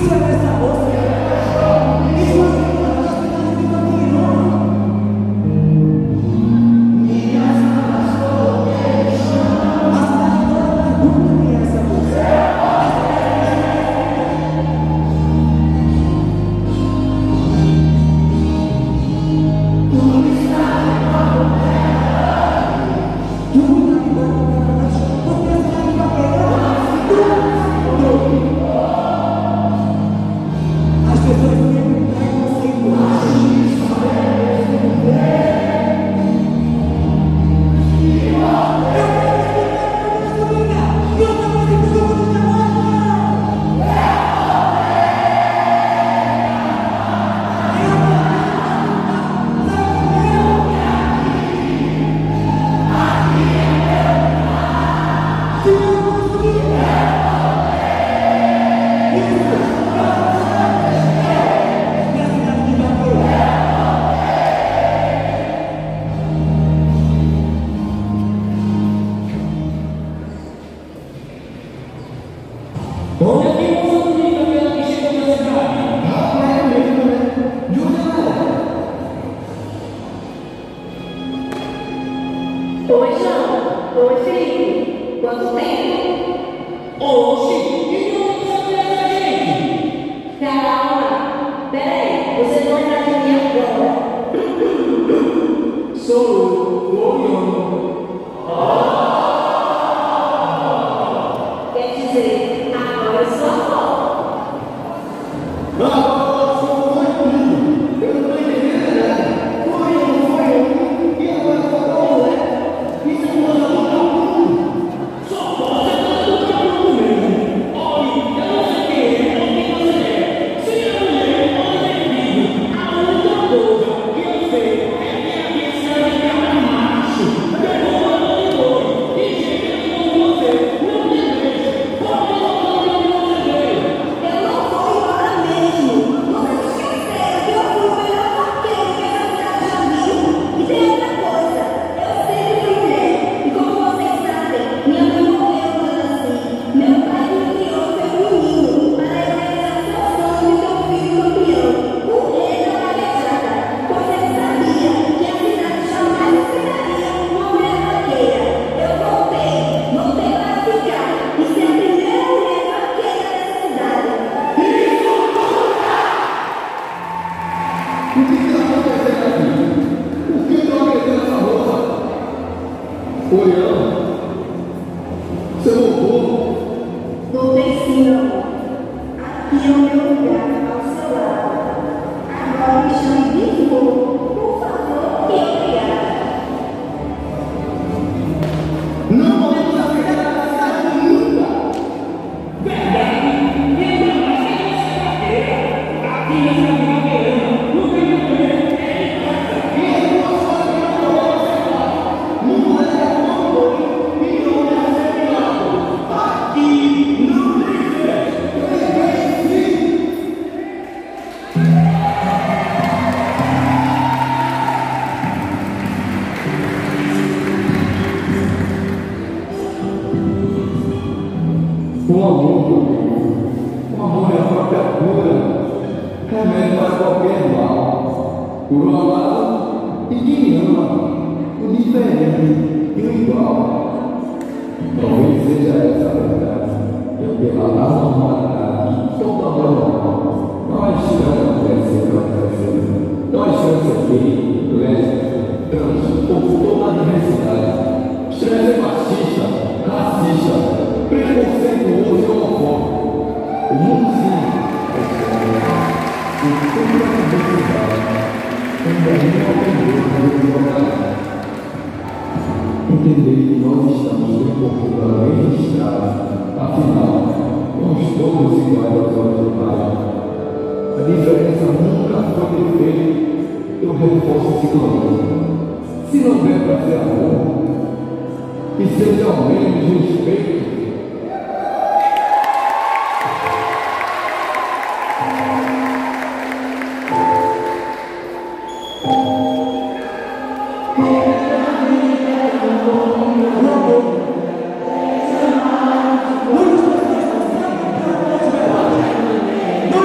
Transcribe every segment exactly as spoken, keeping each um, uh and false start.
Oi, João. Oi, Felipe. Quanto tempo? Oxi, que não sabe da gente? Calma. Peraí, você não lembra de mim agora. Sou o Orion. Quer dizer, agora eu sou a avó. Não! Eu não estou entendendo nada. Foi eu, não foi eu. E agora falou, né? Isso é uma loucura. Só pode ser do campo mesmo. Olha, eu não sei quem é, não quem você é. Se é mulher ou é menino, a única coisa que eu sei é que a missão de cada macho derruba o olho e chega com você. Não me deixe. Pode voltar para onde você veio. Eu não vou embora mesmo. Vocês esqueceram que eu fui o melhor vaqueiro que essa cidade já viu. E tem outra coisa. Eu sempre fui mulher. E como vocês sabem, minha mãe morreu quando eu nasci. Meu pai me criou foi um menino para eu realizar seu sonho de ter um filho campeão. Um rei da vaquejada. Pois ele sabia que a cidade jamais aceitaria uma mulher vaqueira. Eu voltei. Voltei para ficar. E ser a primeira mulher vaqueira dessa cidade. O que está acontecendo aqui? Por que estão agredendo essa moça? Orião, você voltou? Voltei sim, meu amor. Aqui é o meu lugar, ao seu lado. Agora me chame de vô. Por favor, e obrigada. Não podemos aceitar essa cidade nunca! Verdade! E não vai ser essa carteira! Aqui nessa brincadeira, não tem mulher, é de casa! E as duas coisas que não podemos aceitar! Não é uma coisa e não é ser lado! Aqui não tem festa! Tem sim! O amor, o amor é a própria cura, remédio para qualquer mal. Por um lado, ninguém ama o diferente e o igual. Talvez seja essa a verdade, que pela normalidade que toda normal, nós estamos crescendo, crescendo, nós estamos aqui, lésbicos, trans, por toda a diversidade, estresse machista, racista, preconceituoso e homofóbico. O mundo sim é estranho. E toda a diversidade também aprendeu a desigualdade. Entender que nós estamos percorrendo a mesma estrada, afinal, somos todos iguais aos olhos do Pai. A diferença nunca foi defeito, eu reforço esse clamor. Se não der para ser amor, que seja ao menos respeito. Não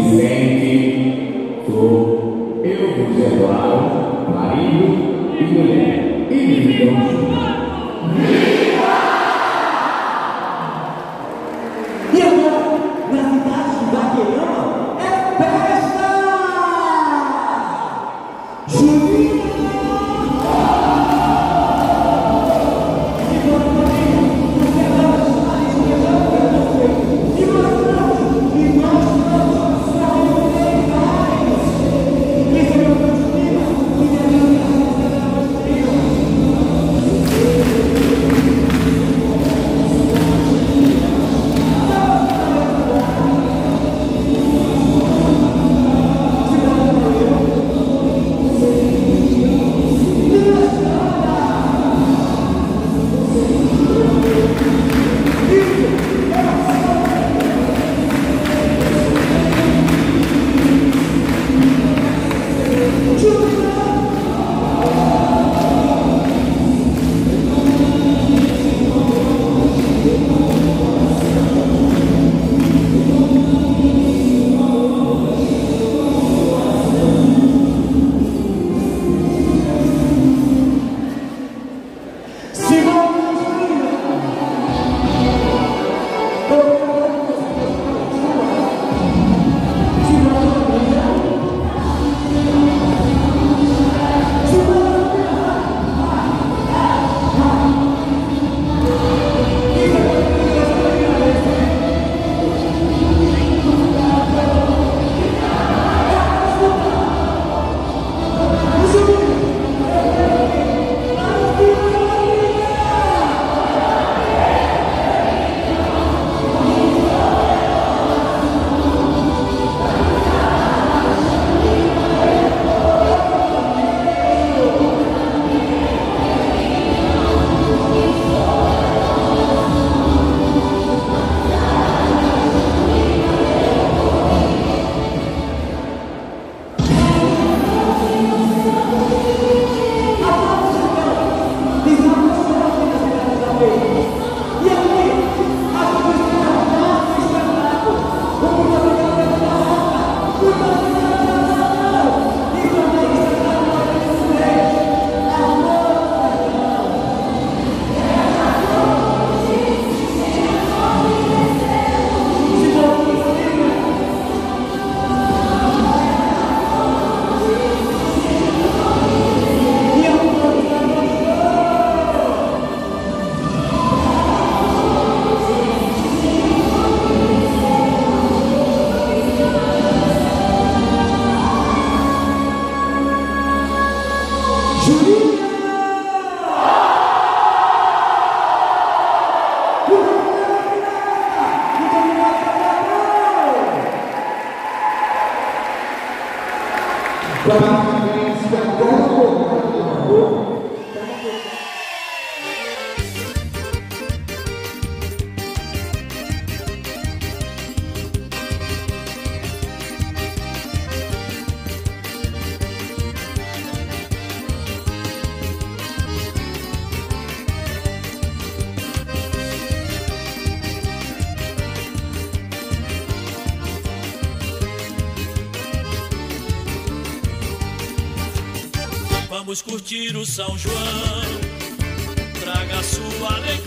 Vicente, Flor, eu vos declaro marido e mulher e vivam juntos. E agora, na cidade de Baqueirama, é festa! Julinha! Vamos curtir o São João, traga sua alegria.